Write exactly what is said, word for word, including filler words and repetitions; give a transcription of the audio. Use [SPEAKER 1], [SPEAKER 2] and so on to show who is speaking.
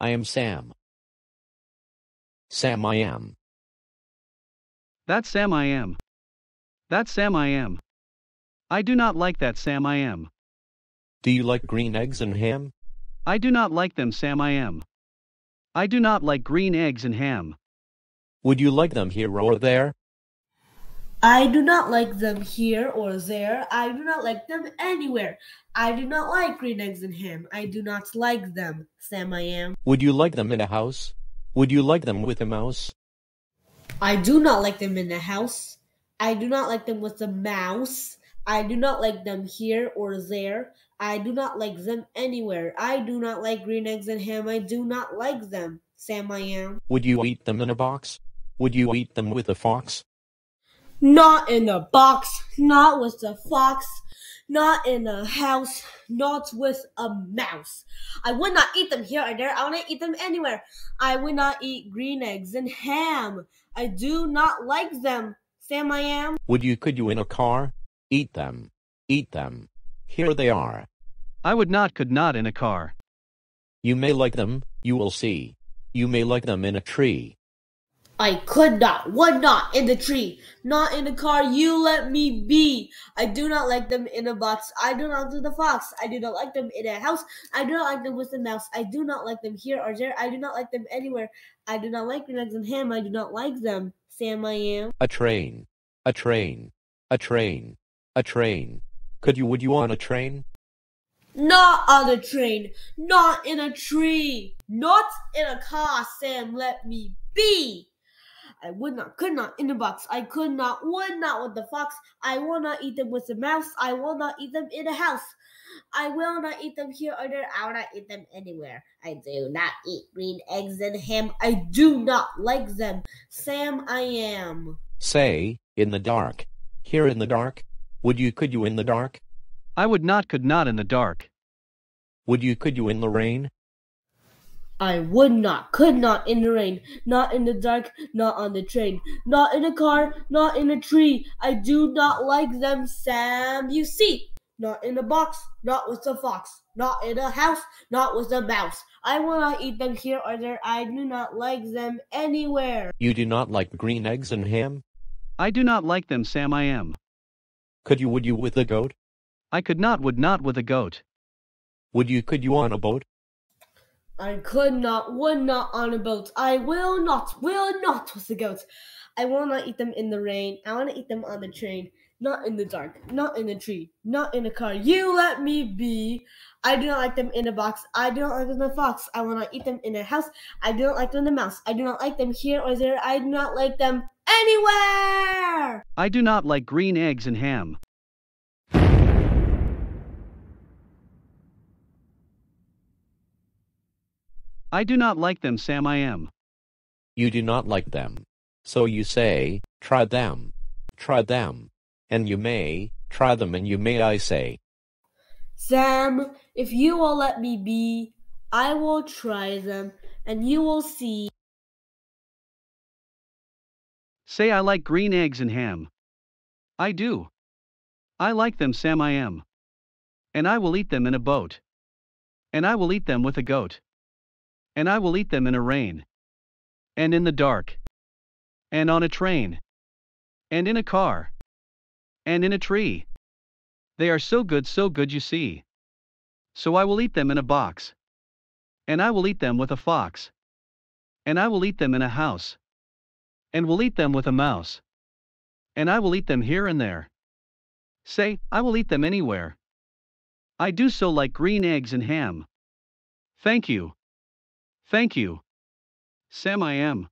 [SPEAKER 1] I am Sam. Sam I am.
[SPEAKER 2] That's Sam I am. That's Sam I am. I do not like that Sam I am.
[SPEAKER 1] Do you like green eggs and ham?
[SPEAKER 2] I do not like them Sam I am. I do not like green eggs and ham.
[SPEAKER 1] Would you like them here or there?
[SPEAKER 3] I do not like them here or there. I do not like them anywhere. I do not like green eggs and ham. I do not like them, Sam I am.
[SPEAKER 1] Would you like them in a house? Would you like them with a mouse?
[SPEAKER 3] I do not like them in a house. I do not like them with a mouse. I do not like them here or there. I do not like them anywhere. I do not like green eggs and ham. I do not like them, Sam I am.
[SPEAKER 1] Would you eat them in a box? Would you eat them with a fox?
[SPEAKER 3] Not in a box, not with a fox, not in a house, not with a mouse. I would not eat them here or there. I want to eat them anywhere. I would not eat green eggs and ham. I do not like them, Sam I am.
[SPEAKER 1] Would you, could you in a car? Eat them. Eat them. Here they are.
[SPEAKER 2] I would not, could not in a car.
[SPEAKER 1] You may like them, you will see. You may like them in a tree.
[SPEAKER 3] I could not, would not, in the tree, not in the car, you let me be. I do not like them in a box, I do not like the fox, I do not like them in a house, I do not like them with a mouse, I do not like them here or there, I do not like them anywhere, I do not like green eggs and ham, I do not like them, Sam I am.
[SPEAKER 1] A train, a train, a train, a train. Could you, would you on a train?
[SPEAKER 3] Not on a train, not in a tree, not in a car, Sam, let me be. I would not, could not, in the box. I could not, would not with the fox. I will not eat them with the mouse. I will not eat them in a house. I will not eat them here or there. I will not eat them anywhere. I do not eat green eggs and ham. I do not like them. Sam I am.
[SPEAKER 1] Say, in the dark. Here in the dark. Would you, could you in the dark?
[SPEAKER 2] I would not, could not in the dark.
[SPEAKER 1] Would you, could you in the rain?
[SPEAKER 3] I would not, could not in the rain, not in the dark, not on the train, not in a car, not in a tree. I do not like them, Sam, you see. Not in a box, not with a fox, not in a house, not with a mouse. I will not eat them here or there. I do not like them anywhere.
[SPEAKER 1] You do not like green eggs and ham?
[SPEAKER 2] I do not like them, Sam I am.
[SPEAKER 1] Could you, would you with a goat?
[SPEAKER 2] I could not, would not with a goat.
[SPEAKER 1] Would you, could you on a boat?
[SPEAKER 3] I could not, would not on a boat. I will not, will not with the goats. I will not eat them in the rain. I want to eat them on the train, not in the dark, not in the tree, not in a car. You let me be. I do not like them in a box. I do not like them in a fox. I will not eat them in a house. I do not like them in a mouse. I do not like them here or there. I do not like them anywhere.
[SPEAKER 2] I do not like green eggs and ham. I do not like them, Sam I am.
[SPEAKER 1] You do not like them. So you say, try them, try them, and you may, try them and you may I say.
[SPEAKER 3] Sam, if you will let me be, I will try them, and you will see.
[SPEAKER 2] Say I like green eggs and ham. I do. I like them, Sam I am. And I will eat them in a boat. And I will eat them with a goat. And I will eat them in a rain. And in the dark. And on a train. And in a car. And in a tree. They are so good, so good you see. So I will eat them in a box. And I will eat them with a fox. And I will eat them in a house. And will eat them with a mouse. And I will eat them here and there. Say, I will eat them anywhere. I do so like green eggs and ham. Thank you. Thank you. Sam I am.